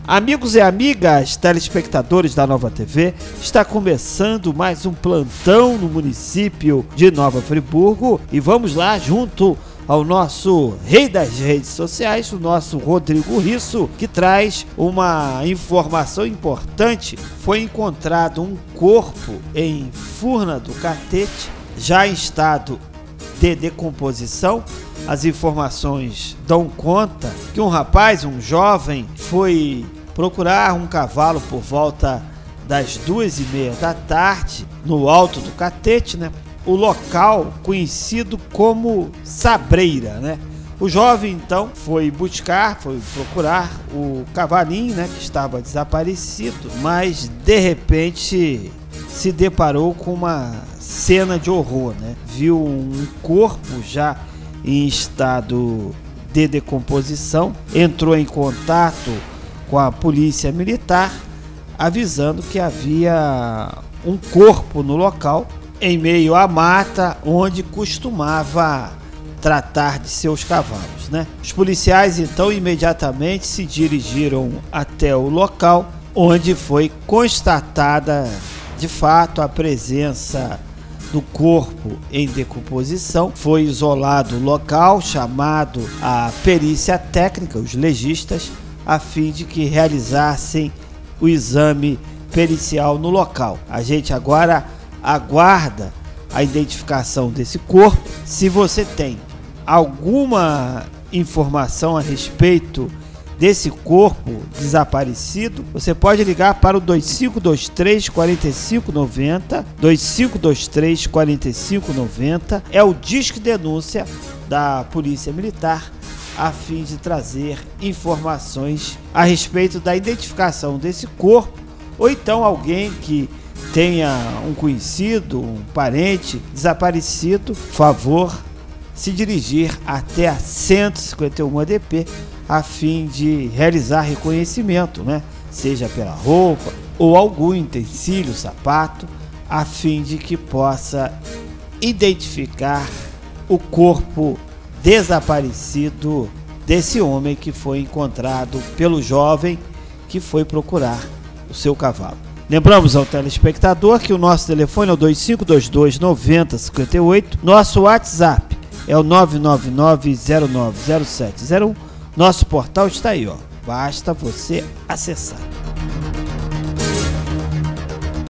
Amigos e amigas, telespectadores da Nova TV, está começando mais um plantão no município de Nova Friburgo e vamos lá junto ao nosso rei das redes sociais, o nosso Rodrigo Risso, que traz uma informação importante. Foi encontrado um corpo em Furna do Catete, já em estado de decomposição. As informações dão conta que um rapaz, um jovem, foi procurar um cavalo por volta das 2h30 da tarde no Alto do Catete, né? O local conhecido como Sabreira, né? O jovem então foi procurar o cavalinho, né, que estava desaparecido, mas de repente se deparou com uma cena de horror, né? Viu um corpo já em estado de decomposição, entrou em contato com a polícia militar, avisando que havia um corpo no local, em meio à mata, onde costumava tratar de seus cavalos, né? Os policiais então imediatamente se dirigiram até o local, onde foi constatada de fato a presença do corpo em decomposição. Foi isolado o local, chamado a perícia técnica, os legistas, a fim de que realizassem o exame pericial no local. A gente agora aguarda a identificação desse corpo. Se você tem alguma informação a respeito desse corpo desaparecido, você pode ligar para o 2523 4590, 2523 4590, é o Disque Denúncia da Polícia Militar, a fim de trazer informações a respeito da identificação desse corpo, ou então alguém que tenha um conhecido, um parente desaparecido, por favor, se dirigir até a 151 ADP a fim de realizar reconhecimento, né? Seja pela roupa ou algum utensílio, sapato, a fim de que possa identificar o corpo desaparecido desse homem que foi encontrado pelo jovem que foi procurar o seu cavalo. Lembramos ao telespectador que o nosso telefone é o 2522 9058, nosso WhatsApp é o 999090701, nosso portal está aí, ó, basta você acessar.